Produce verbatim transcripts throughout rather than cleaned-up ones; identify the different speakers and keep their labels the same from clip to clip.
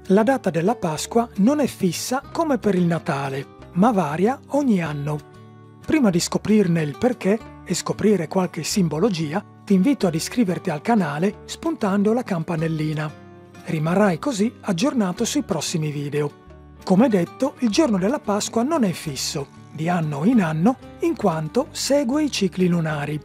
Speaker 1: La data della Pasqua non è fissa come per il Natale, ma varia ogni anno. Prima di scoprirne il perché e scoprire qualche simbologia, ti invito ad iscriverti al canale spuntando la campanellina. Rimarrai così aggiornato sui prossimi video. Come detto, il giorno della Pasqua non è fisso, di anno in anno, in quanto segue i cicli lunari.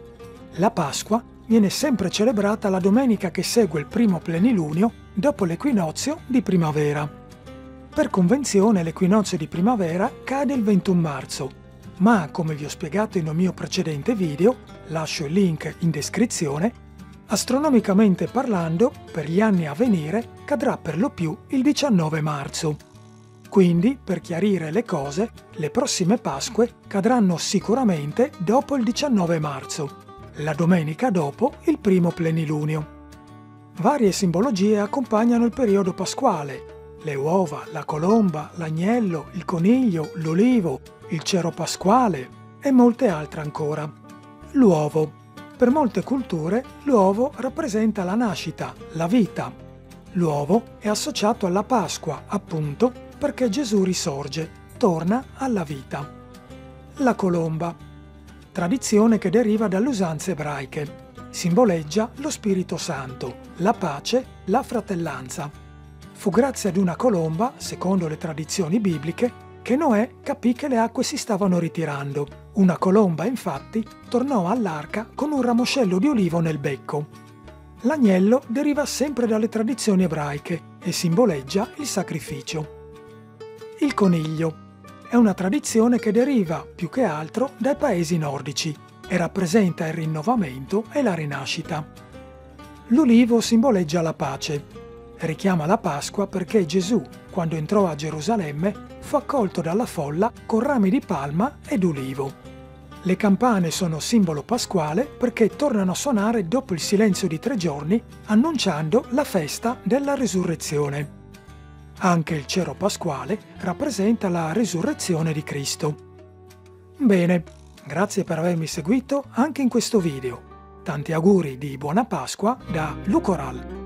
Speaker 1: La Pasqua viene sempre celebrata la domenica che segue il primo plenilunio dopo l'equinozio di primavera. Per convenzione l'equinozio di primavera cade il ventuno marzo, ma come vi ho spiegato in un mio precedente video, lascio il link in descrizione, astronomicamente parlando, per gli anni a venire cadrà per lo più il diciannove marzo. Quindi, per chiarire le cose, le prossime Pasque cadranno sicuramente dopo il diciannove marzo, la domenica dopo il primo plenilunio. Varie simbologie accompagnano il periodo pasquale: le uova, la colomba, l'agnello, il coniglio, l'olivo, il cero pasquale e molte altre ancora. L'uovo. Per molte culture l'uovo rappresenta la nascita, la vita. L'uovo è associato alla Pasqua, appunto, perché Gesù risorge, torna alla vita. La colomba. Tradizione che deriva dalle usanze ebraiche. Simboleggia lo Spirito Santo, la pace, la fratellanza. Fu grazie ad una colomba, secondo le tradizioni bibliche, che Noè capì che le acque si stavano ritirando. Una colomba, infatti, tornò all'arca con un ramoscello di olivo nel becco. L'agnello deriva sempre dalle tradizioni ebraiche e simboleggia il sacrificio. Il coniglio. È una tradizione che deriva, più che altro, dai paesi nordici e rappresenta il rinnovamento e la rinascita. L'ulivo simboleggia la pace. Richiama la Pasqua perché Gesù, quando entrò a Gerusalemme, fu accolto dalla folla con rami di palma ed ulivo. Le campane sono simbolo pasquale perché tornano a suonare dopo il silenzio di tre giorni, annunciando la festa della risurrezione. Anche il cero pasquale rappresenta la risurrezione di Cristo. Bene, grazie per avermi seguito anche in questo video. Tanti auguri di buona Pasqua da Lucoral.